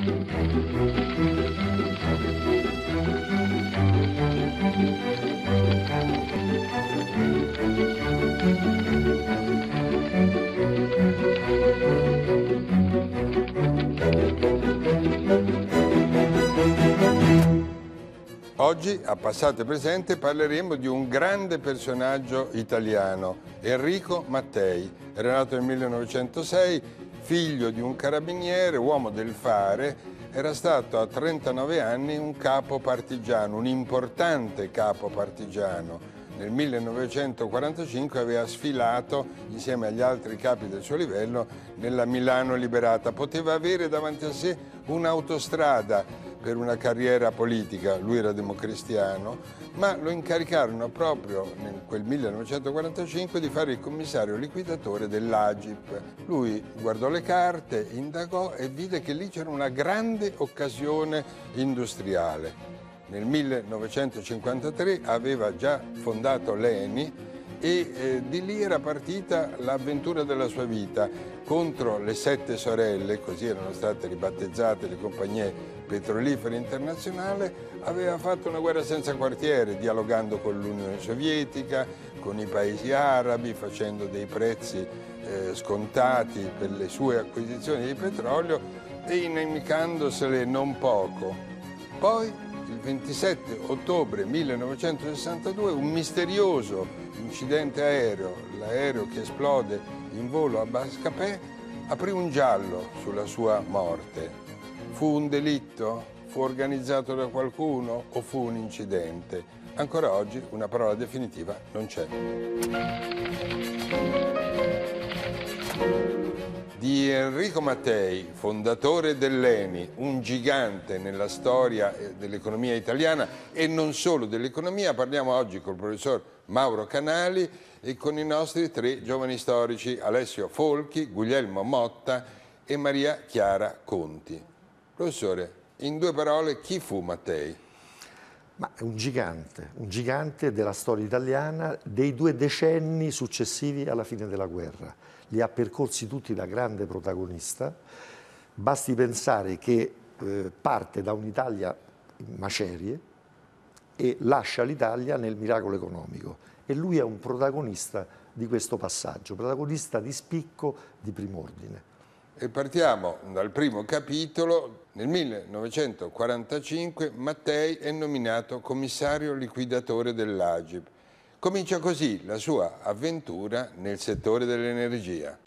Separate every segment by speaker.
Speaker 1: Oggi, a Passato e Presente, parleremo di un grande personaggio italiano, Enrico Mattei. Era nato nel 1906, figlio di un carabiniere, uomo del fare, era stato a 39 anni un capo partigiano, un importante capo partigiano. Nel 1945 aveva sfilato, insieme agli altri capi del suo livello, nella Milano liberata. Poteva avere davanti a sé un'autostrada per una carriera politica, lui era democristiano, ma lo incaricarono proprio in quel 1945 di fare il commissario liquidatore dell'Agip. Lui guardò le carte, indagò e vide che lì c'era una grande occasione industriale. Nel 1953 aveva già fondato l'ENI e di lì era partita l'avventura della sua vita contro le 7 sorelle, così erano state ribattezzate le compagnie petrolifere internazionali. Aveva fatto una guerra senza quartiere, dialogando con l'Unione Sovietica, con i paesi arabi, facendo dei prezzi scontati per le sue acquisizioni di petrolio e inimicandosele non poco. Poi, il 27 ottobre 1962, un misterioso incidente aereo, l'aereo che esplode in volo a Bascapè, aprì un giallo sulla sua morte. Fu un delitto? Fu organizzato da qualcuno o fu un incidente? Ancora oggi una parola definitiva non c'è. Di Enrico Mattei, fondatore dell'ENI, un gigante nella storia dell'economia italiana e non solo dell'economia, parliamo oggi col professor Mauro Canali e con i nostri 3 giovani storici, Alessio Folchi, Guglielmo Motta e Maria Chiara Conti. Professore, in 2 parole, chi fu Mattei?
Speaker 2: Ma è un gigante della storia italiana dei 2 decenni successivi alla fine della guerra. Li ha percorsi tutti da grande protagonista. Basti pensare che parte da un'Italia in macerie e lascia l'Italia nel miracolo economico. E lui è un protagonista di questo passaggio, protagonista di spicco di prim'ordine.
Speaker 1: E partiamo dal primo capitolo. Nel 1945 Mattei è nominato commissario liquidatore dell'Agip. Comincia così la sua avventura nel settore dell'energia.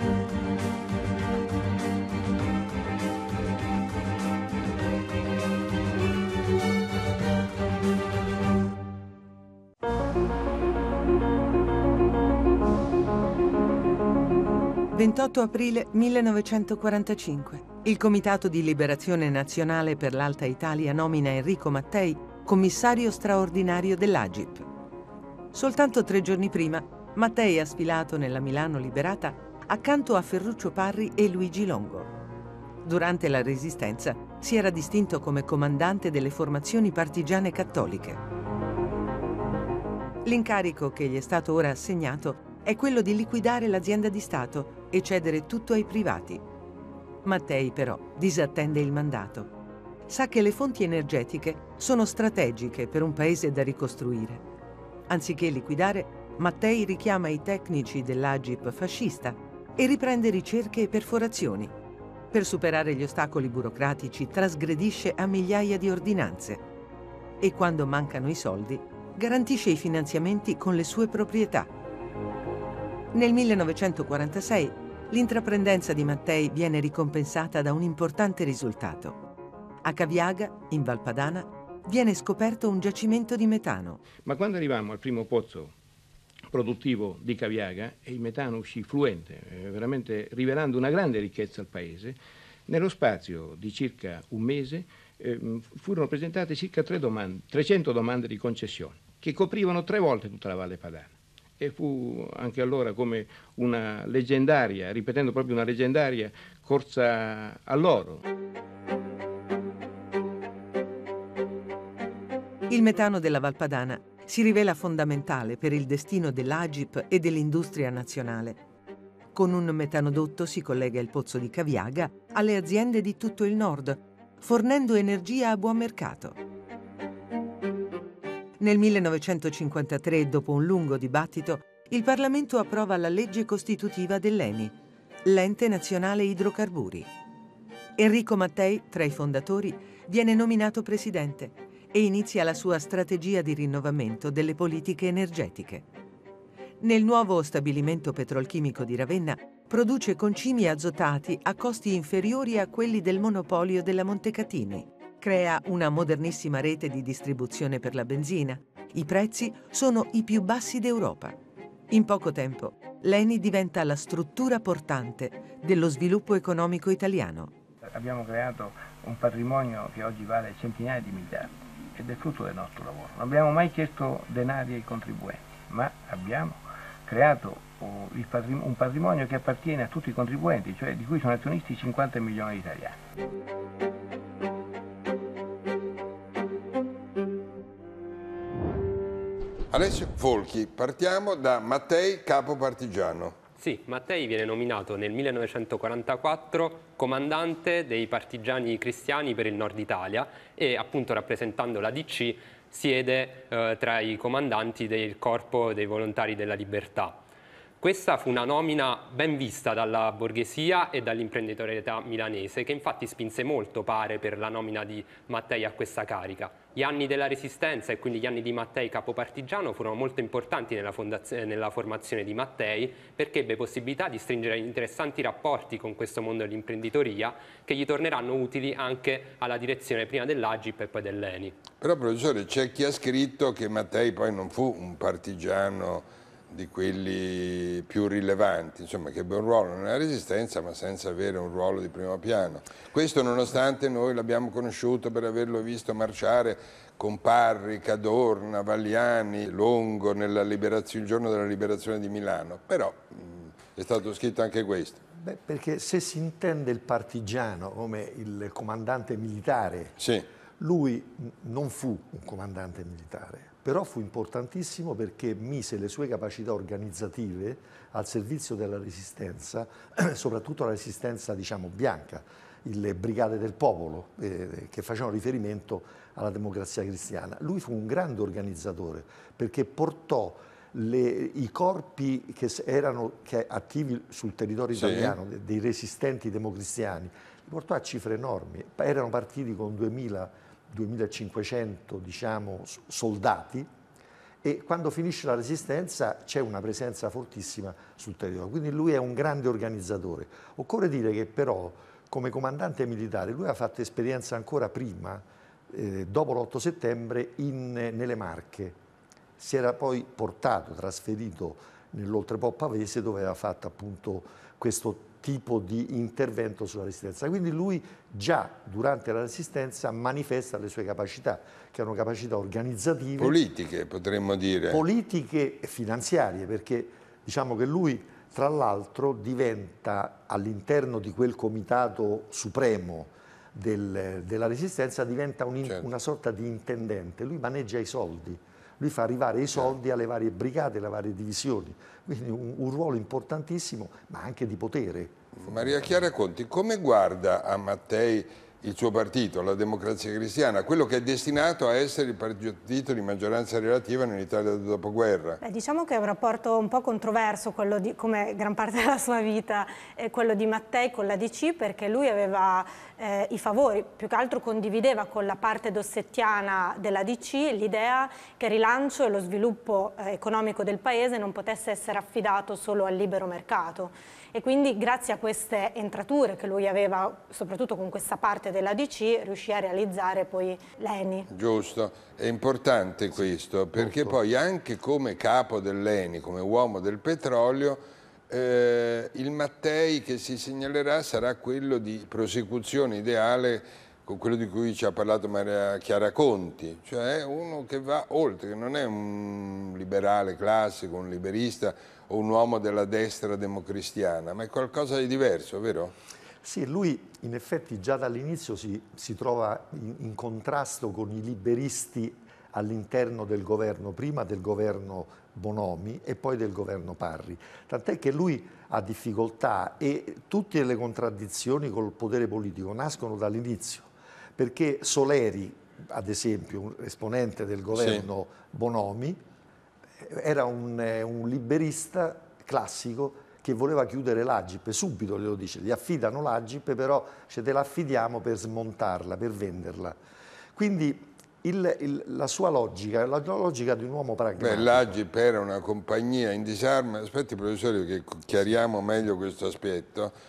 Speaker 3: Il 28 aprile 1945. Il Comitato di Liberazione Nazionale per l'Alta Italia nomina Enrico Mattei commissario straordinario dell'Agip. Soltanto 3 giorni prima, Mattei ha sfilato nella Milano liberata accanto a Ferruccio Parri e Luigi Longo. Durante la Resistenza si era distinto come comandante delle formazioni partigiane cattoliche. L'incarico che gli è stato ora assegnato è quello di liquidare l'azienda di Stato e cedere tutto ai privati. Mattei però disattende il mandato. Sa che le fonti energetiche sono strategiche per un paese da ricostruire. Anziché liquidare, Mattei richiama i tecnici dell'Agip fascista e riprende ricerche e perforazioni. Per superare gli ostacoli burocratici trasgredisce a migliaia di ordinanze e quando mancano i soldi garantisce i finanziamenti con le sue proprietà. Nel 1946 l'intraprendenza di Mattei viene ricompensata da un importante risultato. A Caviaga, in Valpadana, viene scoperto un giacimento di metano.
Speaker 4: Ma quando arrivammo al primo pozzo produttivo di Caviaga e il metano uscì fluente, veramente rivelando una grande ricchezza al paese, nello spazio di circa un mese furono presentate circa 300 domande di concessione che coprivano 3 volte tutta la Valle Padana. E fu anche allora come una leggendaria, ripetendo proprio una leggendaria, corsa all'oro.
Speaker 3: Il metano della Valpadana si rivela fondamentale per il destino dell'Agip e dell'industria nazionale. Con un metanodotto si collega il pozzo di Caviaga alle aziende di tutto il nord, fornendo energia a buon mercato. Nel 1953, dopo un lungo dibattito, il Parlamento approva la legge costitutiva dell'ENI, l'Ente Nazionale Idrocarburi. Enrico Mattei, tra i fondatori, viene nominato presidente e inizia la sua strategia di rinnovamento delle politiche energetiche. Nel nuovo stabilimento petrolchimico di Ravenna produce concimi azotati a costi inferiori a quelli del monopolio della Montecatini. Crea una modernissima rete di distribuzione per la benzina. I prezzi sono i più bassi d'Europa. In poco tempo, l'ENI diventa la struttura portante dello sviluppo economico italiano.
Speaker 4: Abbiamo creato un patrimonio che oggi vale centinaia di miliardi ed è frutto del nostro lavoro. Non abbiamo mai chiesto denari ai contribuenti, ma abbiamo creato un patrimonio che appartiene a tutti i contribuenti, cioè di cui sono azionisti 50 milioni di italiani.
Speaker 1: Alessio Folchi, partiamo da Mattei, capo partigiano.
Speaker 5: Sì, Mattei viene nominato nel 1944 comandante dei partigiani cristiani per il nord Italia e, appunto, rappresentando la DC, siede tra i comandanti del Corpo dei Volontari della Libertà. Questa fu una nomina ben vista dalla borghesia e dall'imprenditorialità milanese, che infatti spinse molto, pare, per la nomina di Mattei a questa carica. Gli anni della Resistenza e quindi gli anni di Mattei capo partigiano furono molto importanti nella formazione di Mattei, perché ebbe possibilità di stringere interessanti rapporti con questo mondo dell'imprenditoria che gli torneranno utili anche alla direzione prima dell'Agip e poi dell'ENI.
Speaker 1: Però, professore, c'è chi ha scritto che Mattei poi non fu un partigiano di quelli più rilevanti, insomma, che ebbe un ruolo nella Resistenza ma senza avere un ruolo di primo piano. Questo nonostante noi l'abbiamo conosciuto per averlo visto marciare con Parri, Cadorna, Valliani, Longo il giorno della liberazione di Milano, però è stato scritto anche questo.
Speaker 2: Beh, perché se si intende il partigiano come il comandante militare,
Speaker 1: sì,
Speaker 2: lui non fu un comandante militare, però fu importantissimo perché mise le sue capacità organizzative al servizio della resistenza, soprattutto la resistenza, diciamo, bianca, le brigate del popolo, che facevano riferimento alla democrazia cristiana. Lui fu un grande organizzatore perché portò i corpi che erano attivi sul territorio italiano, sì, dei resistenti democristiani, li portò a cifre enormi. Erano partiti con 2500, diciamo, soldati, e quando finisce la Resistenza c'è una presenza fortissima sul territorio. Quindi lui è un grande organizzatore. Occorre dire che però come comandante militare lui ha fatto esperienza ancora prima, dopo l'8 settembre, nelle Marche. Si era poi trasferito nell'Oltrepò Pavese, dove aveva fatto appunto questo tipo di intervento sulla Resistenza. Quindi lui già durante la Resistenza manifesta le sue capacità, che erano capacità organizzative.
Speaker 1: Politiche, potremmo dire.
Speaker 2: Politiche e finanziarie, perché diciamo che lui, tra l'altro, diventa all'interno di quel comitato supremo della Resistenza, diventa una sorta di intendente. Lui maneggia i soldi. Lui fa arrivare i soldi alle varie brigate, alle varie divisioni, quindi un ruolo importantissimo, ma anche di potere.
Speaker 1: Maria Chiara Conti, come guarda a Mattei il suo partito, la Democrazia Cristiana, quello che è destinato a essere il partito di maggioranza relativa nell'Italia del dopoguerra?
Speaker 6: Diciamo che è un rapporto un po' controverso, come gran parte della sua vita, quello di Mattei con la DC, perché lui aveva i favori, più che altro condivideva con la parte dossettiana della DC l'idea che il rilancio e lo sviluppo economico del paese non potesse essere affidato solo al libero mercato. E quindi grazie a queste entrature che lui aveva, soprattutto con questa parte della DC, riuscì a realizzare poi l'ENI.
Speaker 1: Giusto, è importante questo, perché poi anche come capo dell'ENI, come uomo del petrolio, il Mattei che si segnalerà sarà quello di prosecuzione ideale con quello di cui ci ha parlato Maria Chiara Conti, cioè uno che va oltre, che non è un liberale classico, un liberista o un uomo della destra democristiana, ma è qualcosa di diverso, vero?
Speaker 2: Sì, lui in effetti già dall'inizio si trova in contrasto con i liberisti all'interno del governo, prima del governo Bonomi e poi del governo Parri, tant'è che lui ha difficoltà e tutte le contraddizioni col potere politico nascono dall'inizio, perché Soleri, ad esempio, un esponente del governo Bonomi, era un liberista classico che voleva chiudere l'Agip, subito glielo dice, gli affidano l'Agip, però te la affidiamo per smontarla, per venderla. Quindi la sua logica è la logica di un uomo pragmatico.
Speaker 1: L'Agip era una compagnia in disarmo, aspetti professore che chiariamo meglio questo aspetto,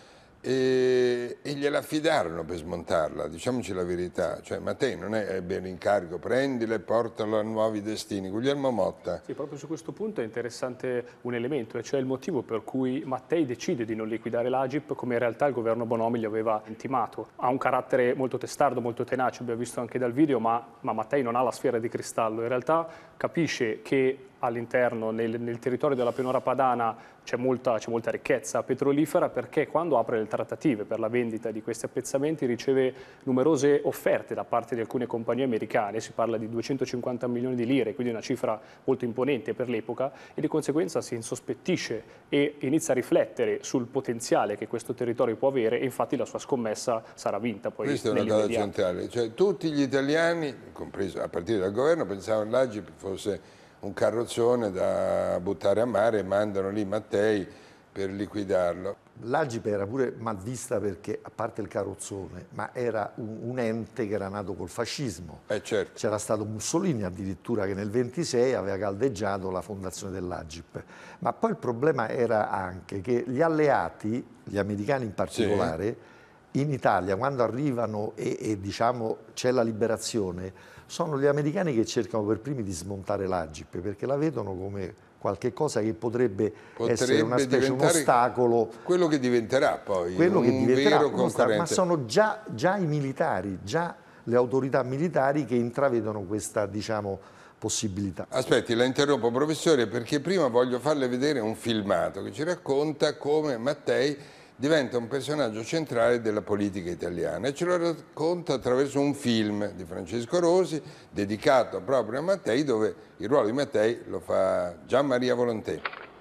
Speaker 1: e gliela affidarono per smontarla, diciamoci la verità, cioè Mattei non ebbe l'incarico, prendila e portalo a nuovi destini. Guglielmo Motta.
Speaker 7: Sì, proprio su questo punto è interessante un elemento, e cioè il motivo per cui Mattei decide di non liquidare l'Agip, come in realtà il governo Bonomi gli aveva intimato. Ha un carattere molto testardo, molto tenace, abbiamo visto anche dal video, ma Mattei non ha la sfera di cristallo, in realtà capisce che all'interno, nel territorio della pianura padana, c'è molta ricchezza petrolifera, perché quando apre le trattative per la vendita di questi appezzamenti riceve numerose offerte da parte di alcune compagnie americane, si parla di 250 milioni di lire, quindi una cifra molto imponente per l'epoca, e di conseguenza si insospettisce e inizia a riflettere sul potenziale che questo territorio può avere, e infatti la sua scommessa sarà vinta poi.
Speaker 1: Questa è una cosa centrale, cioè tutti gli italiani, compreso a partire dal governo, pensavano che l'Agip fosse un carrozzone da buttare a mare e mandano lì Mattei per liquidarlo.
Speaker 2: L'Agip era pure mal vista perché, a parte il carrozzone, ma era un ente che era nato col fascismo.
Speaker 1: Certo.
Speaker 2: C'era stato Mussolini addirittura che nel 1926 aveva caldeggiato la fondazione dell'Agip. Ma poi il problema era anche che gli alleati, gli americani in particolare, in Italia quando arrivano e diciamo c'è la liberazione, sono gli americani che cercano per primi di smontare l'Agip, perché la vedono come qualche cosa che potrebbe essere una specie, un ostacolo.
Speaker 1: Quello che diventerà poi
Speaker 2: un
Speaker 1: vero concorrente.
Speaker 2: Ma sono già i militari, già le autorità militari che intravedono questa, diciamo, possibilità.
Speaker 1: Aspetti, la interrompo professore, perché prima voglio farle vedere un filmato che ci racconta come Mattei diventa un personaggio centrale della politica italiana, e ce lo racconta attraverso un film di Francesco Rosi dedicato proprio a Mattei, dove il ruolo di Mattei lo fa Gian Maria Volonté.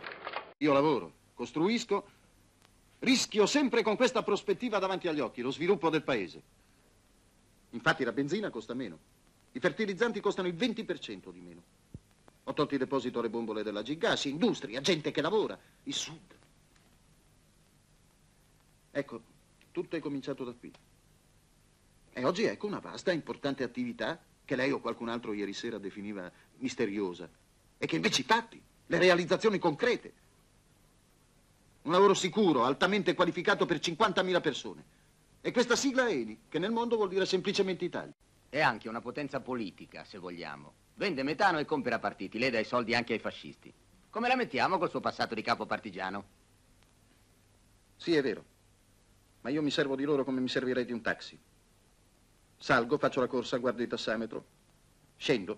Speaker 8: Io lavoro, costruisco, rischio sempre con questa prospettiva davanti agli occhi, lo sviluppo del paese. Infatti la benzina costa meno, i fertilizzanti costano il 20% di meno. Ho tolto il deposito alle bombole della Gigas, industria, gente che lavora, il sud. Ecco, tutto è cominciato da qui. E oggi ecco una vasta e importante attività che lei o qualcun altro ieri sera definiva misteriosa, e che invece i fatti, le realizzazioni concrete. Un lavoro sicuro, altamente qualificato per 50.000 persone. E questa sigla ENI, che nel mondo vuol dire semplicemente Italia.
Speaker 9: È anche una potenza politica, se vogliamo. Vende metano e compra partiti, lei dà i soldi anche ai fascisti. Come la mettiamo col suo passato di capo partigiano?
Speaker 8: Sì, è vero. Ma io mi servo di loro come mi servirei di un taxi. Salgo, faccio la corsa, guardo il tassametro, scendo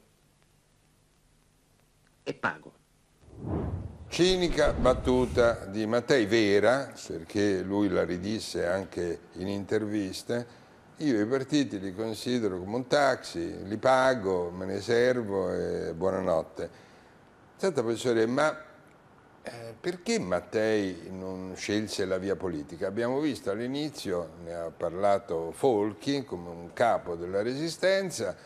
Speaker 8: e pago.
Speaker 1: Cinica battuta di Mattei, vera, perché lui la ridisse anche in interviste: io i partiti li considero come un taxi, li pago, me ne servo e buonanotte. Senta professore, ma perché Mattei non scelse la via politica? Abbiamo visto all'inizio, ne ha parlato Folchi come un capo della Resistenza,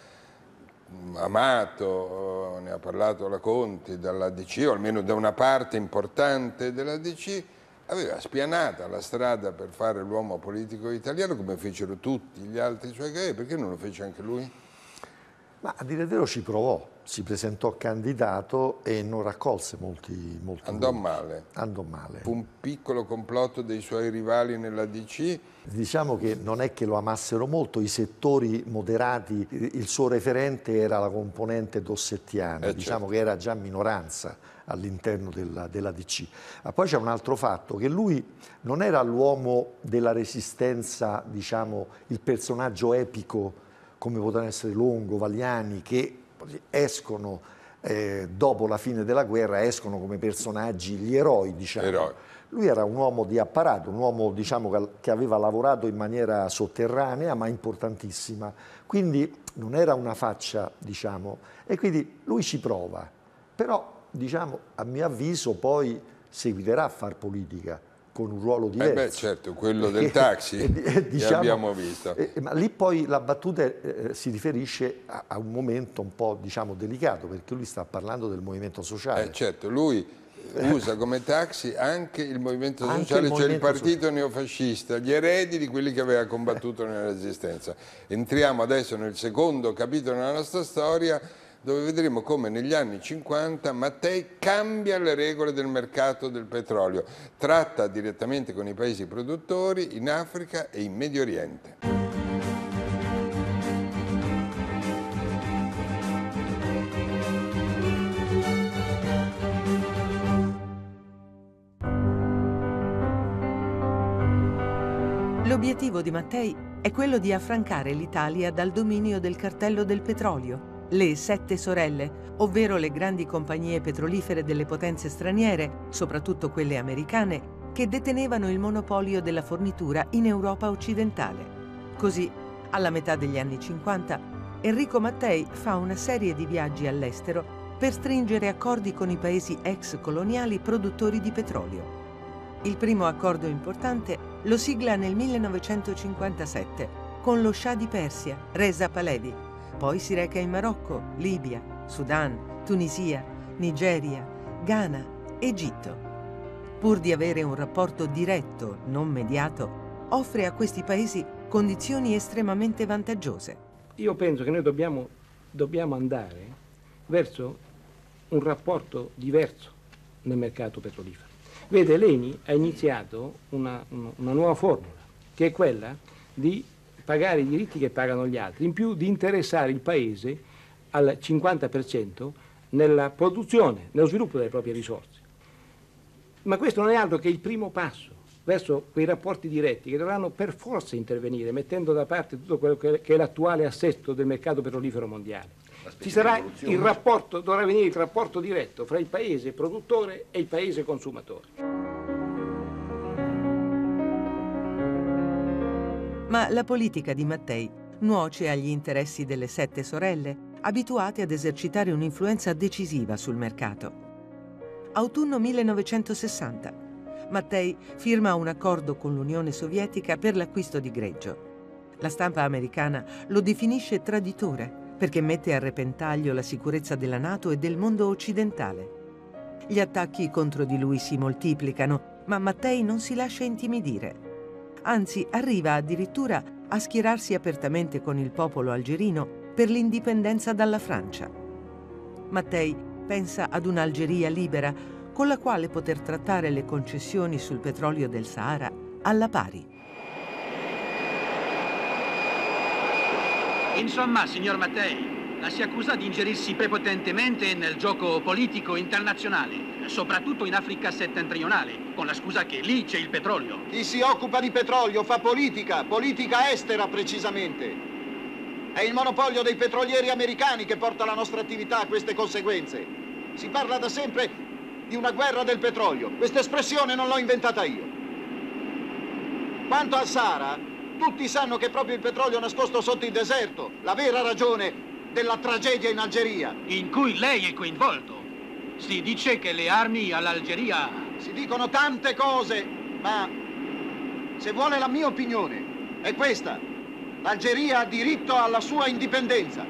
Speaker 1: amato, ne ha parlato la Conti dalla DC, o almeno da una parte importante della DC, aveva spianata la strada per fare l'uomo politico italiano come fecero tutti gli altri suoi colleghi. Perché non lo fece anche lui?
Speaker 2: Ma a dire il vero ci provò, si presentò candidato e non raccolse molti
Speaker 1: Andò
Speaker 2: voti.
Speaker 1: male.
Speaker 2: Andò male.
Speaker 1: Fu un piccolo complotto dei suoi rivali nella DC.
Speaker 2: Diciamo che non è che lo amassero molto, i settori moderati, il suo referente era la componente dossettiana, diciamo
Speaker 1: certo.
Speaker 2: che era già minoranza all'interno della DC. Ma poi c'è un altro fatto, che lui non era l'uomo della resistenza, diciamo, il personaggio epico come potevano essere Longo, Valiani, che escono dopo la fine della guerra, escono come personaggi, gli eroi, diciamo.
Speaker 1: Eroi.
Speaker 2: Lui era un uomo di apparato, un uomo, diciamo, che aveva lavorato in maniera sotterranea ma importantissima, quindi non era una faccia, diciamo, e quindi lui ci prova, però, diciamo, a mio avviso poi seguiterà a far politica con un ruolo diverso.
Speaker 1: Beh, certo, quello del taxi che abbiamo visto.
Speaker 2: Ma lì poi la battuta si riferisce a un momento un po', diciamo, delicato, perché lui sta parlando del movimento sociale.
Speaker 1: Certo, lui usa come taxi anche il movimento sociale, cioè il partito neofascista, gli eredi di quelli che aveva combattuto nella Resistenza. Entriamo adesso nel secondo capitolo della nostra storia, dove vedremo come negli anni 50 Mattei cambia le regole del mercato del petrolio, tratta direttamente con i paesi produttori in Africa e in Medio Oriente.
Speaker 3: L'obiettivo di Mattei è quello di affrancare l'Italia dal dominio del cartello del petrolio. Le 7 sorelle, ovvero le grandi compagnie petrolifere delle potenze straniere, soprattutto quelle americane, che detenevano il monopolio della fornitura in Europa occidentale. Così, alla metà degli anni 50, Enrico Mattei fa una serie di viaggi all'estero per stringere accordi con i paesi ex coloniali produttori di petrolio. Il primo accordo importante lo sigla nel 1957 con lo Shah di Persia, Reza Pahlavi. Poi si reca in Marocco, Libia, Sudan, Tunisia, Nigeria, Ghana, Egitto. Pur di avere un rapporto diretto, non mediato, offre a questi paesi condizioni estremamente vantaggiose.
Speaker 4: Io penso che noi dobbiamo andare verso un rapporto diverso nel mercato petrolifero. Vede, l'ENI ha iniziato una nuova formula, che è quella di pagare i diritti che pagano gli altri, in più di interessare il paese al 50% nella produzione, nello sviluppo delle proprie risorse. Ma questo non è altro che il primo passo verso quei rapporti diretti che dovranno per forza intervenire, mettendo da parte tutto quello che è l'attuale assetto del mercato petrolifero mondiale. Ci sarà il rapporto, dovrà venire il rapporto diretto fra il paese produttore e il paese consumatore.
Speaker 3: Ma la politica di Mattei nuoce agli interessi delle 7 sorelle, abituate ad esercitare un'influenza decisiva sul mercato. Autunno 1960. Mattei firma un accordo con l'Unione Sovietica per l'acquisto di greggio. La stampa americana lo definisce traditore perché mette a repentaglio la sicurezza della NATO e del mondo occidentale. Gli attacchi contro di lui si moltiplicano, ma Mattei non si lascia intimidire. Anzi, arriva addirittura a schierarsi apertamente con il popolo algerino per l'indipendenza dalla Francia. Mattei pensa ad un'Algeria libera con la quale poter trattare le concessioni sul petrolio del Sahara alla pari.
Speaker 10: Insomma, signor Mattei, la si accusa di ingerirsi prepotentemente nel gioco politico internazionale, soprattutto in Africa settentrionale, con la scusa che lì c'è il petrolio.
Speaker 8: Chi si occupa di petrolio fa politica, politica estera precisamente. È il monopolio dei petrolieri americani che porta la nostra attività a queste conseguenze. Si parla da sempre di una guerra del petrolio. Questa espressione non l'ho inventata io. Quanto al Sahara, tutti sanno che è proprio il petrolio nascosto sotto il deserto, la vera ragione della tragedia in Algeria.
Speaker 10: In cui lei è coinvolto. Si dice che le armi all'Algeria...
Speaker 8: Si dicono tante cose, ma se vuole la mia opinione è questa. L'Algeria ha diritto alla sua indipendenza.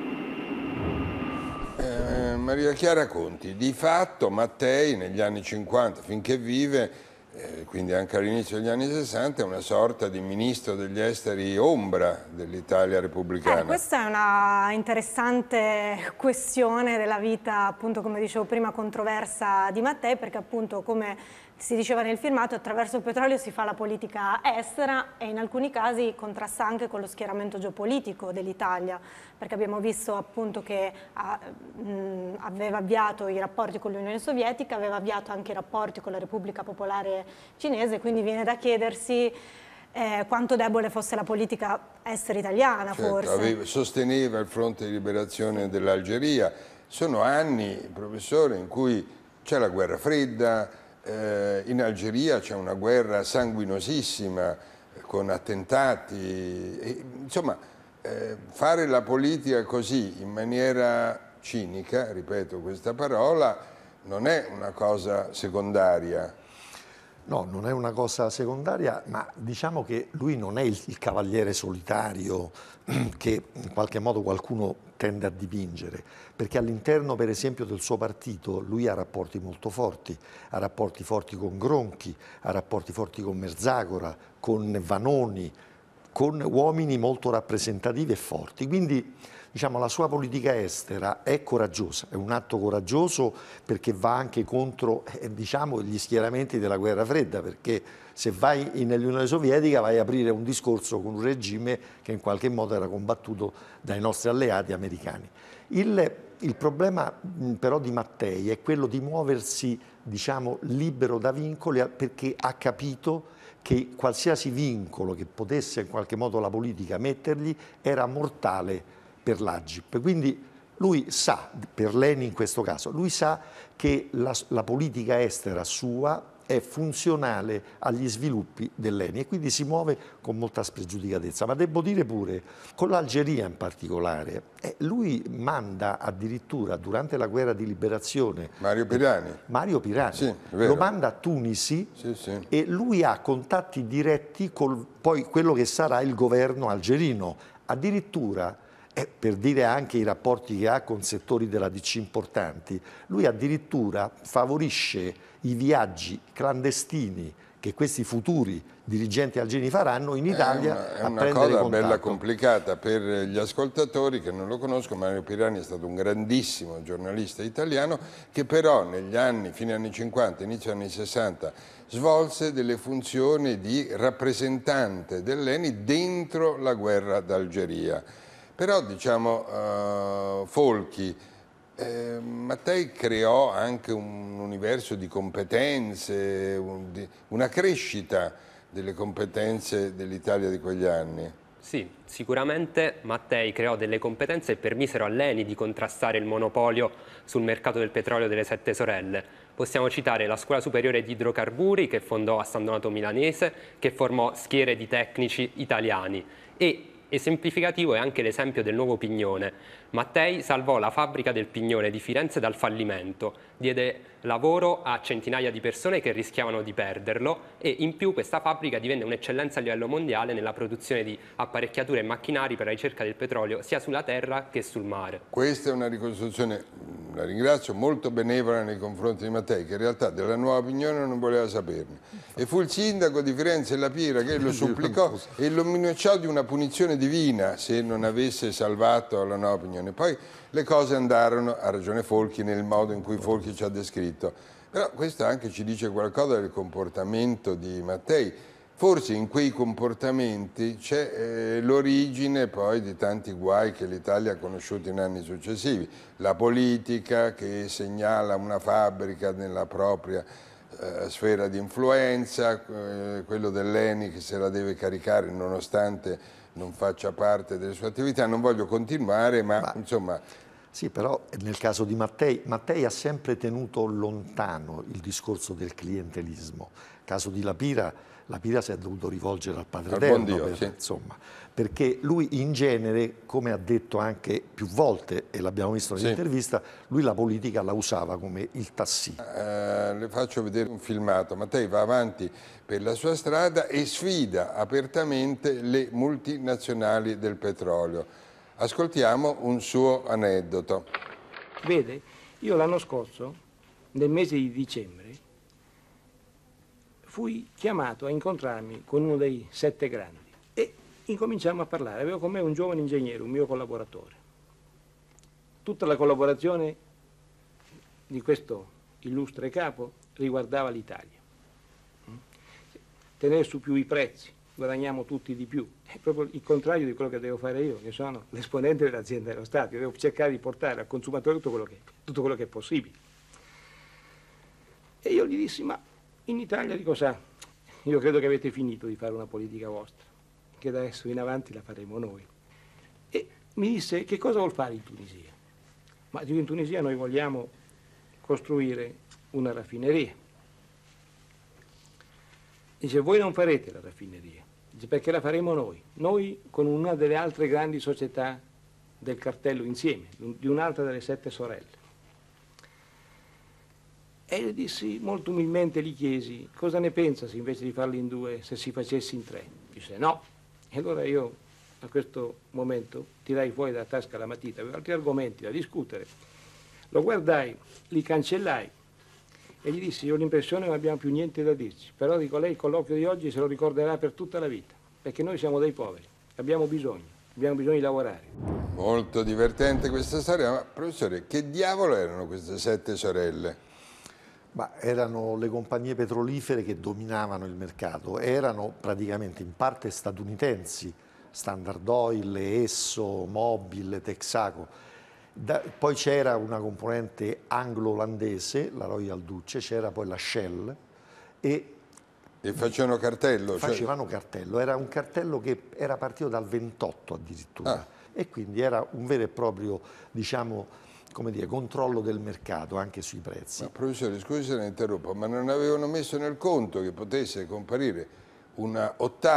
Speaker 1: Maria Chiara Conti, di fatto Mattei negli anni 50, finché vive, quindi anche all'inizio degli anni 60, è una sorta di ministro degli esteri ombra dell'Italia repubblicana.
Speaker 6: Questa è una interessante questione della vita, appunto, come dicevo prima, controversa di Mattei, perché appunto, come si diceva nel filmato, attraverso il petrolio si fa la politica estera e in alcuni casi contrasta anche con lo schieramento geopolitico dell'Italia, perché abbiamo visto appunto che aveva avviato i rapporti con l'Unione Sovietica, aveva avviato anche i rapporti con la Repubblica Popolare Cinese, quindi viene da chiedersi quanto debole fosse la politica estera italiana, certo, forse.
Speaker 1: Sosteneva il fronte di liberazione dell'Algeria. Sono anni, professore, in cui c'è la guerra fredda, in Algeria c'è una guerra sanguinosissima con attentati, insomma fare la politica così in maniera cinica, ripeto questa parola, non è una cosa secondaria.
Speaker 2: No, non è una cosa secondaria, ma diciamo che lui non è il cavaliere solitario che in qualche modo qualcuno tende a dipingere, perché all'interno per esempio del suo partito lui ha rapporti molto forti, ha rapporti forti con Gronchi, ha rapporti forti con Merzagora, con Vanoni, con uomini molto rappresentativi e forti. Quindi diciamo, la sua politica estera è coraggiosa, è un atto coraggioso perché va anche contro diciamo, gli schieramenti della guerra fredda, perché se vai nell'Unione Sovietica vai a aprire un discorso con un regime che in qualche modo era combattuto dai nostri alleati americani. Il problema però di Mattei è quello di muoversi diciamo, libero da vincoli perché ha capito che qualsiasi vincolo che potesse in qualche modo la politica mettergli era mortale per l'Agip. Quindi lui sa, per Leni in questo caso, lui sa che la politica estera sua è funzionale agli sviluppi dell'Eni e quindi si muove con molta spregiudicatezza. Ma devo dire pure, con l'Algeria in particolare, lui manda addirittura durante la guerra di liberazione
Speaker 1: Mario Pirani,
Speaker 2: sì, lo manda a Tunisi, sì, sì. E lui ha contatti diretti con poi quello che sarà il governo algerino. Addirittura, per dire anche i rapporti che ha con settori della DC importanti, lui addirittura favorisce i viaggi clandestini che questi futuri dirigenti algerini faranno in Italia.
Speaker 1: È una cosa bella complicata per gli ascoltatori che non lo conoscono. Mario Pirani è stato un grandissimo giornalista italiano che però negli anni, fine anni 50, inizio anni 60, svolse delle funzioni di rappresentante dell'ENI dentro la guerra d'Algeria. Però diciamo Folchi, Mattei creò anche un universo di competenze, una crescita delle competenze dell'Italia di quegli anni.
Speaker 5: Sì, sicuramente Mattei creò delle competenze e permisero all'ENI di contrastare il monopolio sul mercato del petrolio delle Sette Sorelle. Possiamo citare la Scuola Superiore di Idrocarburi che fondò a San Donato Milanese, che formò schiere di tecnici italiani. E esemplificativo è anche l'esempio del nuovo Pignone. Mattei salvò la fabbrica del Pignone di Firenze dal fallimento, diede lavoro a centinaia di persone che rischiavano di perderlo e in più questa fabbrica divenne un'eccellenza a livello mondiale nella produzione di apparecchiature e macchinari per la ricerca del petrolio sia sulla terra che sul mare.
Speaker 1: Questa è una ricostruzione, la ringrazio, molto benevola nei confronti di Mattei, che in realtà della nuova Pignone non voleva saperne. E fu il sindaco di Firenze, La Pira, che lo supplicò e lo minacciò di una punizione divina se non avesse salvato la nuova Pignone. Poi le cose andarono, ha ragione Folchi, nel modo in cui Folchi ci ha descritto. Però questo anche ci dice qualcosa del comportamento di Mattei. Forse in quei comportamenti c'è l'origine poi di tanti guai che l'Italia ha conosciuto in anni successivi. La politica che segnala una fabbrica nella propria sfera di influenza, quello dell'ENI che se la deve caricare nonostante non faccia parte delle sue attività. Non voglio continuare, ma insomma...
Speaker 2: Sì, però nel caso di Mattei ha sempre tenuto lontano il discorso del clientelismo. Nel caso di La Pira si è dovuto rivolgere al Padre Eterno, insomma, perché lui in genere, come ha detto anche più volte, e l'abbiamo visto nell'intervista, lui la politica la usava come il tassì.
Speaker 1: Le faccio vedere un filmato. Mattei va avanti per la sua strada e sfida apertamente le multinazionali del petrolio. Ascoltiamo un suo aneddoto.
Speaker 4: Vede, io l'anno scorso, nel mese di dicembre, fui chiamato a incontrarmi con uno dei 7 grandi e incominciamo a parlare. Avevo con me un giovane ingegnere, un mio collaboratore. Tutta la collaborazione di questo illustre capo riguardava l'Italia. Tenere su più i prezzi, guadagniamo tutti di più. È proprio il contrario di quello che devo fare io, che sono l'esponente dell'azienda dello Stato. Io devo cercare di portare al consumatore tutto quello che è possibile. E io gli dissi, ma in Italia di cosa? Io credo che avete finito di fare una politica vostra, che da adesso in avanti la faremo noi. E mi disse, che cosa vuol fare in Tunisia? Ma in Tunisia noi vogliamo costruire una raffineria. Dice, voi non farete la raffineria. Dice, perché la faremo noi con una delle altre grandi società del cartello insieme, di un'altra delle 7 sorelle. E gli dissi, molto umilmente gli chiesi, cosa ne pensa se invece di farli in 2, se si facessi in 3? Dice no. E allora io a questo momento tirai fuori dalla tasca la matita, avevo altri argomenti da discutere. Lo guardai, li cancellai e gli dissi, io ho l'impressione che non abbiamo più niente da dirci, però dico, lei il colloquio di oggi se lo ricorderà per tutta la vita, perché noi siamo dei poveri, abbiamo bisogno di lavorare.
Speaker 1: Molto divertente questa storia, ma professore, che diavolo erano queste 7 sorelle?
Speaker 2: Ma erano le compagnie petrolifere che dominavano il mercato, erano praticamente in parte statunitensi, Standard Oil, Esso, Mobil, Texaco. Poi c'era una componente anglo-olandese, la Royal Dutch, c'era poi la Shell e
Speaker 1: facevano cartello?
Speaker 2: Facevano cartello, era un cartello che era partito dal 28 addirittura e quindi era un vero e proprio, diciamo, come dire, controllo del mercato anche sui prezzi.
Speaker 1: Ma professore, scusi se ne interrompo, ma non avevano messo nel conto che potesse comparire una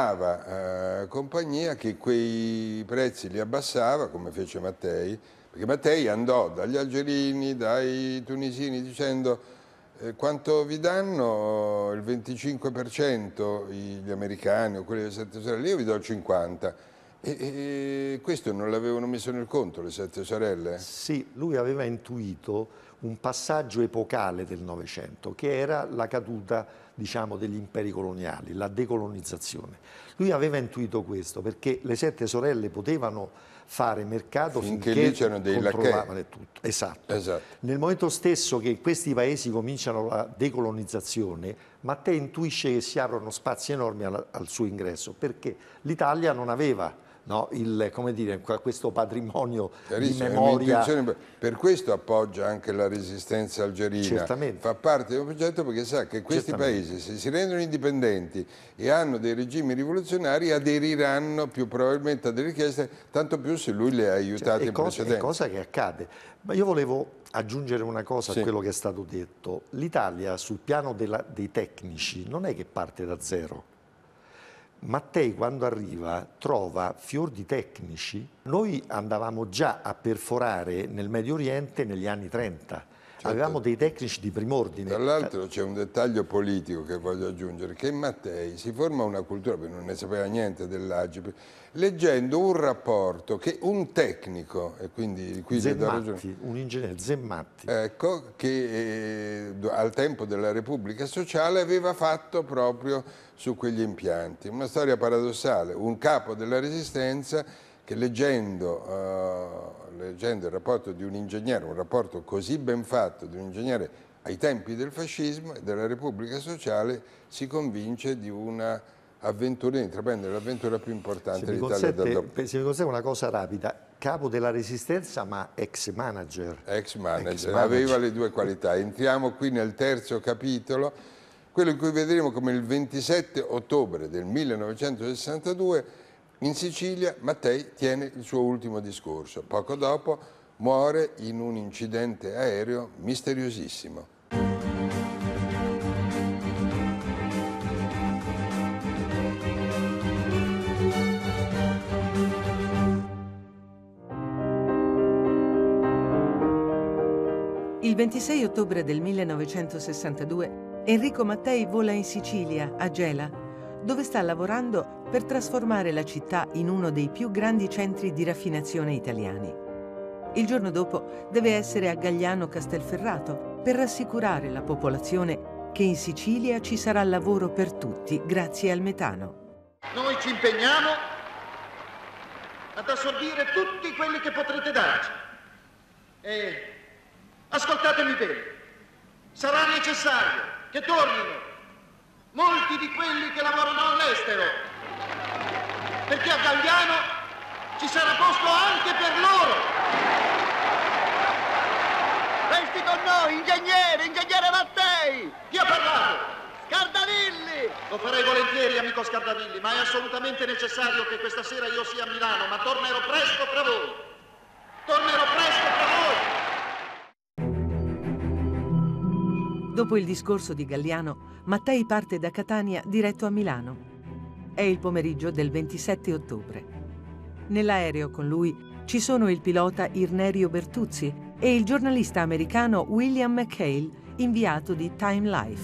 Speaker 1: 8ª compagnia che quei prezzi li abbassava, come fece Mattei, perché Mattei andò dagli algerini, dai tunisini dicendo quanto vi danno il 25% gli americani o quelli delle 7 sorelle, io vi do il 50%. E questo non l'avevano messo nel conto le 7 sorelle?
Speaker 2: Sì, lui aveva intuito un passaggio epocale del Novecento che era la caduta, diciamo, degli imperi coloniali, la decolonizzazione. Lui aveva intuito questo perché le 7 sorelle potevano fare mercato finché
Speaker 1: lì c'erano dei
Speaker 2: controllavano tutto. Esatto. Nel momento stesso che questi paesi cominciano la decolonizzazione, Mattei intuisce che si aprono spazi enormi al suo ingresso perché l'Italia non aveva come dire, questo patrimonio di memoria.
Speaker 1: Per questo appoggia anche la resistenza algerina.
Speaker 2: Certamente.
Speaker 1: Fa parte del progetto perché sa che questi paesi, se si rendono indipendenti e hanno dei regimi rivoluzionari, aderiranno più probabilmente a delle richieste, tanto più se lui le ha aiutate in precedenza.
Speaker 2: È cosa che accade. Ma io volevo aggiungere una cosa a quello che è stato detto. L'Italia sul piano dei tecnici non è che parte da zero. Mattei quando arriva trova fior di tecnici. Noi andavamo già a perforare nel Medio Oriente negli anni 30. Avevamo dei tecnici di prim'ordine.
Speaker 1: Tra l'altro c'è un dettaglio politico che voglio aggiungere, che Mattei si forma una cultura, perché non ne sapeva niente dell'Agip, leggendo un rapporto che un tecnico, e quindi qui gli do ragione,
Speaker 2: un ingegnere, Zemmatti,
Speaker 1: ecco, che al tempo della Repubblica Sociale aveva fatto proprio su quegli impianti. Una storia paradossale, un capo della Resistenza che leggendo il rapporto di un ingegnere, un rapporto così ben fatto di un ingegnere ai tempi del fascismo e della Repubblica Sociale, si convince di di intraprendere l'avventura più importante dell'Italia del dopo.
Speaker 2: Se mi consente una cosa rapida, capo della Resistenza ma ex manager.
Speaker 1: Ex manager, aveva le 2 qualità. Entriamo qui nel 3° capitolo, quello in cui vedremo come il 27 ottobre del 1962 in Sicilia Mattei tiene il suo ultimo discorso. Poco dopo muore in un incidente aereo misteriosissimo.
Speaker 3: Il 26 ottobre del 1962 Enrico Mattei vola in Sicilia, a Gela, dove sta lavorando per trasformare la città in uno dei più grandi centri di raffinazione italiani. Il giorno dopo deve essere a Gagliano Castelferrato per rassicurare la popolazione che in Sicilia ci sarà lavoro per tutti grazie al metano.
Speaker 8: Noi ci impegniamo ad assorbire tutti quelli che potrete darci. E ascoltatemi bene, sarà necessario che tornino molti di quelli che lavorano all'estero, perché a Gagliano ci sarà posto anche per loro. Resti con noi, ingegnere Mattei! Chi ha parlato? Scardaville! Lo farei volentieri, amico Scardaville, ma è assolutamente necessario che questa sera io sia a Milano, ma tornerò presto tra voi. Tornerò presto tra voi!
Speaker 3: Dopo il discorso di Galliano, Mattei parte da Catania diretto a Milano. È il pomeriggio del 27 ottobre. Nell'aereo con lui ci sono il pilota Irnerio Bertuzzi e il giornalista americano William McHale inviato di Time Life.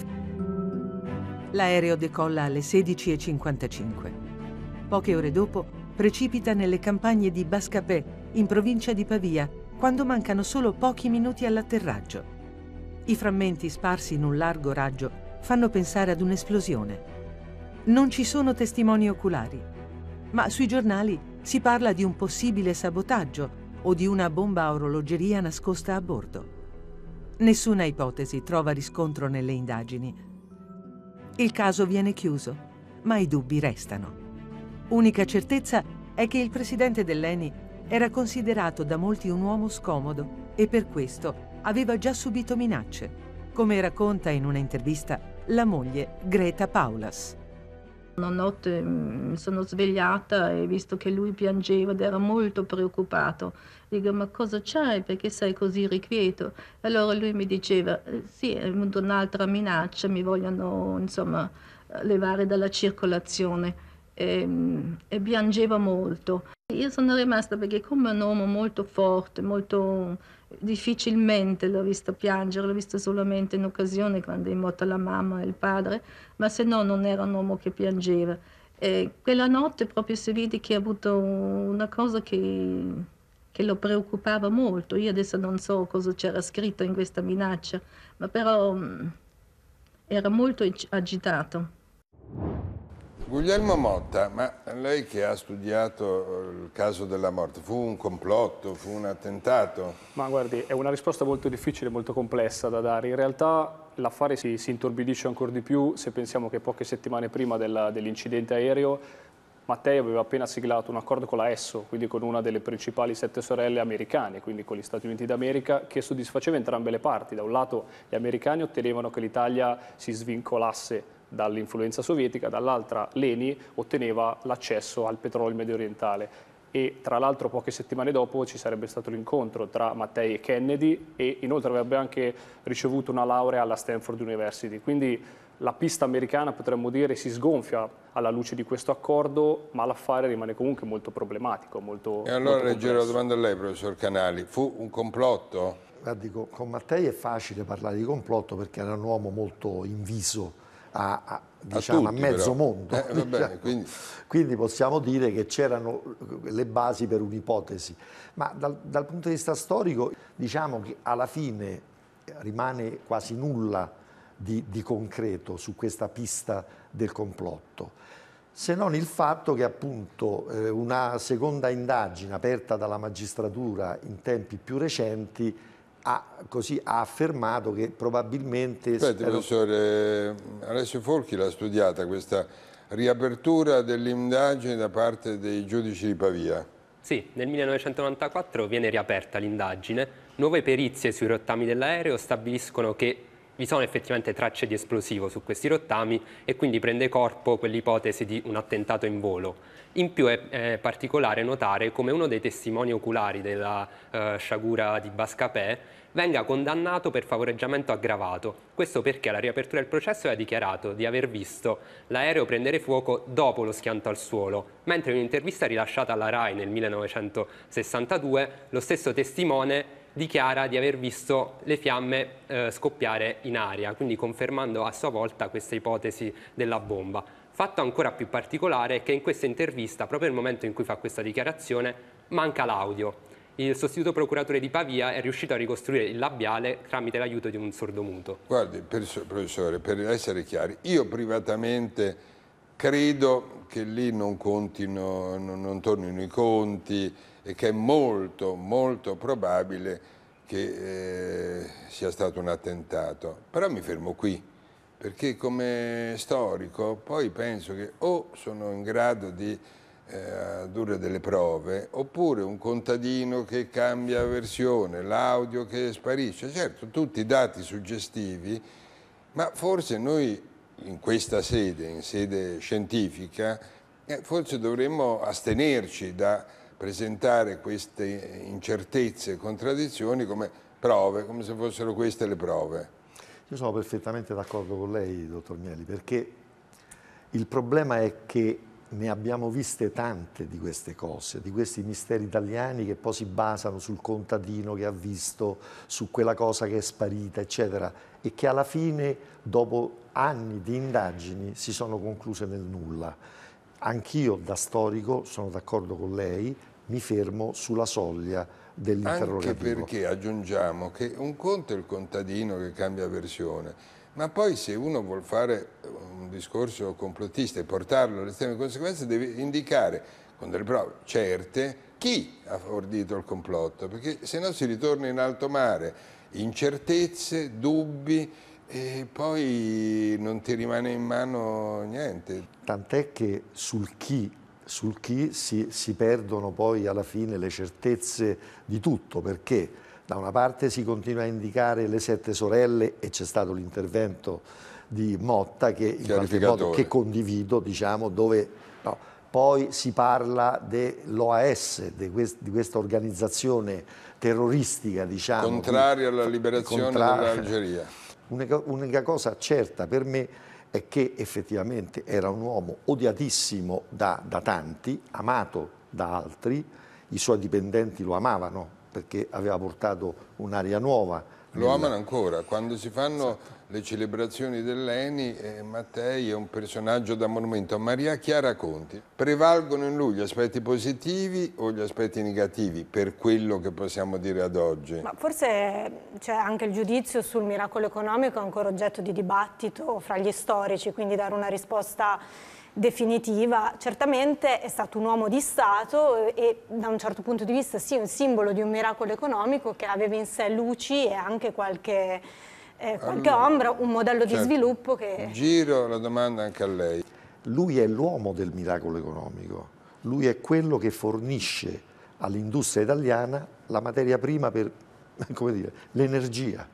Speaker 3: L'aereo decolla alle 16:55. Poche ore dopo precipita nelle campagne di Bascapè, in provincia di Pavia, quando mancano solo pochi minuti all'atterraggio. I frammenti sparsi in un largo raggio fanno pensare ad un'esplosione. Non ci sono testimoni oculari, ma sui giornali si parla di un possibile sabotaggio o di una bomba a orologeria nascosta a bordo. Nessuna ipotesi trova riscontro nelle indagini. Il caso viene chiuso, ma i dubbi restano. Unica certezza è che il presidente dell'ENI era considerato da molti un uomo scomodo e per questo aveva già subito minacce, come racconta in una intervista la moglie Greta Paulas.
Speaker 11: Una notte mi sono svegliata e visto che lui piangeva ed era molto preoccupato. Dico, ma cosa c'hai? Perché sei così irrequieto? E allora lui mi diceva, sì, è venuta un'altra minaccia, mi vogliono insomma levare dalla circolazione. E piangeva molto. Io sono rimasta perché come un uomo molto forte, molto difficilmente l'ho visto piangere, l'ho visto solamente in occasione quando è morta la mamma e il padre, ma se no non era un uomo che piangeva. E quella notte proprio si vede che ha avuto una cosa che lo preoccupava molto. Io adesso non so cosa c'era scritto in questa minaccia, ma però era molto agitato.
Speaker 1: Guglielmo Motta, ma lei che ha studiato il caso della morte, fu un complotto, fu un attentato?
Speaker 7: Ma guardi, è una risposta molto difficile, molto complessa da dare. In realtà l'affare si intorbidisce ancora di più se pensiamo che poche settimane prima dell'incidente aereo Mattei aveva appena siglato un accordo con la ESSO, quindi con una delle principali 7 sorelle americane, quindi con gli Stati Uniti d'America, che soddisfaceva entrambe le parti. Da un lato gli americani ottenevano che l'Italia si svincolasse dall'influenza sovietica, dall'altra l'ENI otteneva l'accesso al petrolio medio orientale e tra l'altro poche settimane dopo ci sarebbe stato l'incontro tra Mattei e Kennedy e inoltre avrebbe anche ricevuto una laurea alla Stanford University, quindi la pista americana potremmo dire si sgonfia alla luce di questo accordo, ma l'affare rimane comunque molto problematico.
Speaker 1: E allora leggerò la domanda a lei, professor Canali, fu un complotto?
Speaker 2: Guardi, con Mattei è facile parlare di complotto perché era un uomo molto inviso a mezzo mondo.
Speaker 1: Vabbè,
Speaker 2: quindi possiamo dire che c'erano le basi per un'ipotesi. Ma dal punto di vista storico diciamo che alla fine rimane quasi nulla di concreto su questa pista del complotto, se non il fatto che appunto una seconda indagine aperta dalla magistratura in tempi più recenti ha affermato che probabilmente...
Speaker 1: Aspetta, professore, Alessio Folchi l'ha studiata questa riapertura delle indagini da parte dei giudici di Pavia.
Speaker 5: Sì, nel 1994 viene riaperta l'indagine, nuove perizie sui rottami dell'aereo stabiliscono che vi sono effettivamente tracce di esplosivo su questi rottami e quindi prende corpo quell'ipotesi di un attentato in volo. In più è particolare notare come uno dei testimoni oculari della sciagura di Bascapè venga condannato per favoreggiamento aggravato. Questo perché alla riapertura del processo aveva dichiarato di aver visto l'aereo prendere fuoco dopo lo schianto al suolo, mentre in un'intervista rilasciata alla RAI nel 1962 lo stesso testimone dichiara di aver visto le fiamme scoppiare in aria, quindi confermando a sua volta questa ipotesi della bomba. Fatto ancora più particolare è che in questa intervista, proprio nel momento in cui fa questa dichiarazione, manca l'audio. Il sostituto procuratore di Pavia è riuscito a ricostruire il labiale tramite l'aiuto di un sordomuto.
Speaker 1: Guardi, professore, per essere chiari, io privatamente credo che lì non tornino i conti e che è molto, molto probabile che sia stato un attentato. Però mi fermo qui, perché come storico poi penso che o sono in grado di addurre delle prove, oppure un contadino che cambia versione, l'audio che sparisce. Certo, tutti dati suggestivi, ma forse noi in questa sede, in sede scientifica, forse dovremmo astenerci da presentare queste incertezze e contraddizioni come prove, come se fossero queste le prove.
Speaker 2: Io sono perfettamente d'accordo con lei, dottor Mieli, perché il problema è che ne abbiamo viste tante di queste cose, di questi misteri italiani che poi si basano sul contadino che ha visto, su quella cosa che è sparita, eccetera, e che alla fine, dopo anni di indagini, si sono concluse nel nulla. Anch'io, da storico, sono d'accordo con lei, mi fermo sulla soglia dell'interrogativo.
Speaker 1: Anche perché aggiungiamo che un conto è il contadino che cambia versione, ma poi se uno vuol fare un discorso complottista e portarlo alle estreme conseguenze deve indicare con delle prove certe chi ha ordito il complotto, perché se no si ritorna in alto mare, incertezze, dubbi e poi non ti rimane in mano niente.
Speaker 2: Tant'è che sul chi si perdono poi alla fine le certezze di tutto, perché da una parte si continua a indicare le 7 sorelle e c'è stato l'intervento di Motta che in qualche modo che condivido, diciamo, dove no, poi si parla dell'OAS, di questa organizzazione terroristica, diciamo,
Speaker 1: contraria alla liberazione dell'Algeria.
Speaker 2: Unica cosa certa per me è che effettivamente era un uomo odiatissimo da tanti, amato da altri, i suoi dipendenti lo amavano perché aveva portato un'aria nuova.
Speaker 1: Lo amano ancora, quando si fanno le celebrazioni dell'ENI, Mattei è un personaggio da monumento. Maria Chiara Conti, prevalgono in lui gli aspetti positivi o gli aspetti negativi per quello che possiamo dire ad oggi?
Speaker 6: Ma forse c'è anche il giudizio sul miracolo economico, è ancora oggetto di dibattito fra gli storici, quindi dare una risposta definitiva. Certamente è stato un uomo di Stato e da un certo punto di vista sì, un simbolo di un miracolo economico che aveva in sé luci e anche qualche ombra, un modello di sviluppo che...
Speaker 1: Giro la domanda anche a lei.
Speaker 2: Lui è l'uomo del miracolo economico, lui è quello che fornisce all'industria italiana la materia prima per, come dire, l'energia.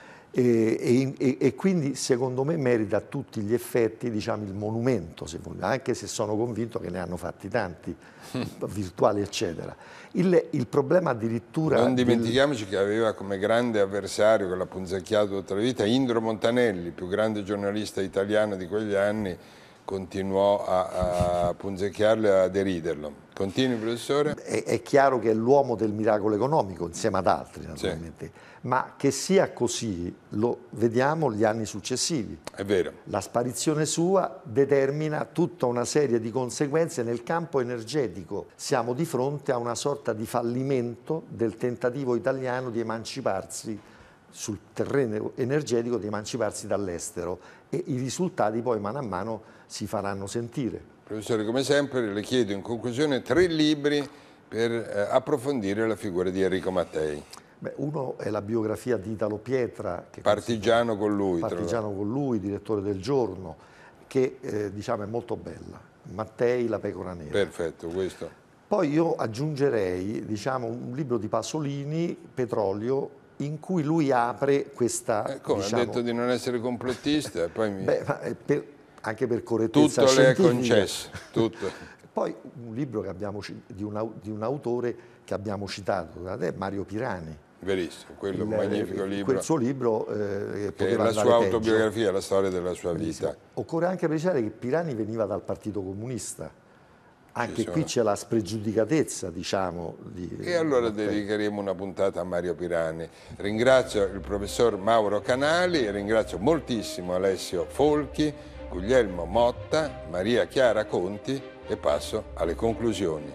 Speaker 2: E quindi secondo me merita a tutti gli effetti, diciamo, il monumento, se vogliamo, anche se sono convinto che ne hanno fatti tanti, virtuali eccetera. Il problema addirittura...
Speaker 1: Non dimentichiamoci che aveva come grande avversario, che l'ha punzecchiato tutta la vita, Indro Montanelli, più grande giornalista italiano di quegli anni, continuò a punzecchiarlo e a deriderlo. Continui, professore?
Speaker 2: È chiaro che è l'uomo del miracolo economico, insieme ad altri naturalmente, sì. Ma che sia così lo vediamo gli anni successivi.
Speaker 1: È vero.
Speaker 2: La sparizione sua determina tutta una serie di conseguenze nel campo energetico. Siamo di fronte a una sorta di fallimento del tentativo italiano di emanciparsi sul terreno energetico, di emanciparsi dall'estero, e i risultati poi mano a mano si faranno sentire.
Speaker 1: Professore, come sempre le chiedo in conclusione 3 libri per approfondire la figura di Enrico Mattei.
Speaker 2: Beh, uno è la biografia di Italo Pietra, che
Speaker 1: Partigiano con lui,
Speaker 2: direttore del Giorno, che diciamo è molto bella. Mattei, la pecora nera.
Speaker 1: Perfetto, questo.
Speaker 2: Poi io aggiungerei, diciamo, un libro di Pasolini, Petrolio, in cui lui apre questa...
Speaker 1: Come ha detto di non essere complottista, poi mi...
Speaker 2: Beh, anche per correttezza
Speaker 1: tutto
Speaker 2: scientifica.
Speaker 1: Le è concesso, tutto.
Speaker 2: Poi un libro che abbiamo, di un autore che abbiamo citato da te, Mario Pirani.
Speaker 1: Verissimo, quello un magnifico libro.
Speaker 2: Quel suo libro
Speaker 1: che è la sua autobiografia, peggio. La storia della sua vita.
Speaker 2: Occorre anche precisare che Pirani veniva dal Partito Comunista. Anche qui c'è la spregiudicatezza, diciamo.
Speaker 1: E allora dedicheremo una puntata a Mario Pirani. Ringrazio il professor Mauro Canali, ringrazio moltissimo Alessio Folchi, Guglielmo Motta, Maria Chiara Conti e passo alle conclusioni.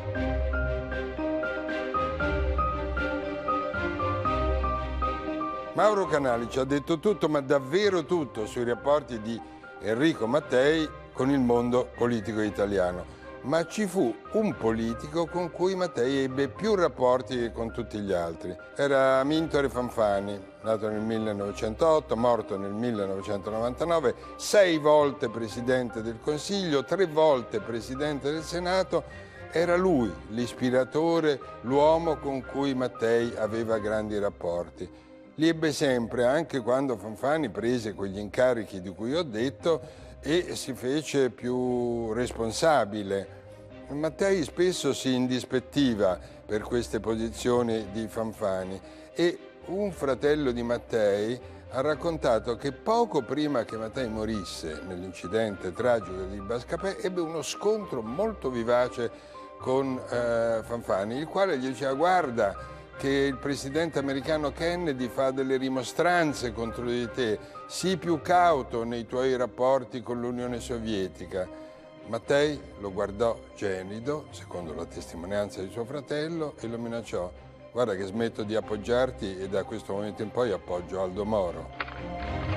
Speaker 1: Mauro Canali ci ha detto tutto, ma davvero tutto, sui rapporti di Enrico Mattei con il mondo politico italiano. Ma ci fu un politico con cui Mattei ebbe più rapporti che con tutti gli altri. Era Amintore Fanfani, nato nel 1908, morto nel 1999, 6 volte Presidente del Consiglio, 3 volte Presidente del Senato. Era lui l'ispiratore, l'uomo con cui Mattei aveva grandi rapporti. Li ebbe sempre, anche quando Fanfani prese quegli incarichi di cui ho detto e si fece più responsabile. Mattei spesso si indispettiva per queste posizioni di Fanfani e un fratello di Mattei ha raccontato che poco prima che Mattei morisse nell'incidente tragico di Bascapè ebbe uno scontro molto vivace con Fanfani, il quale gli diceva: guarda che il presidente americano Kennedy fa delle rimostranze contro di te, sii più cauto nei tuoi rapporti con l'Unione Sovietica. Mattei lo guardò gelido, secondo la testimonianza di suo fratello, e lo minacciò: guarda che smetto di appoggiarti e da questo momento in poi appoggio Aldo Moro.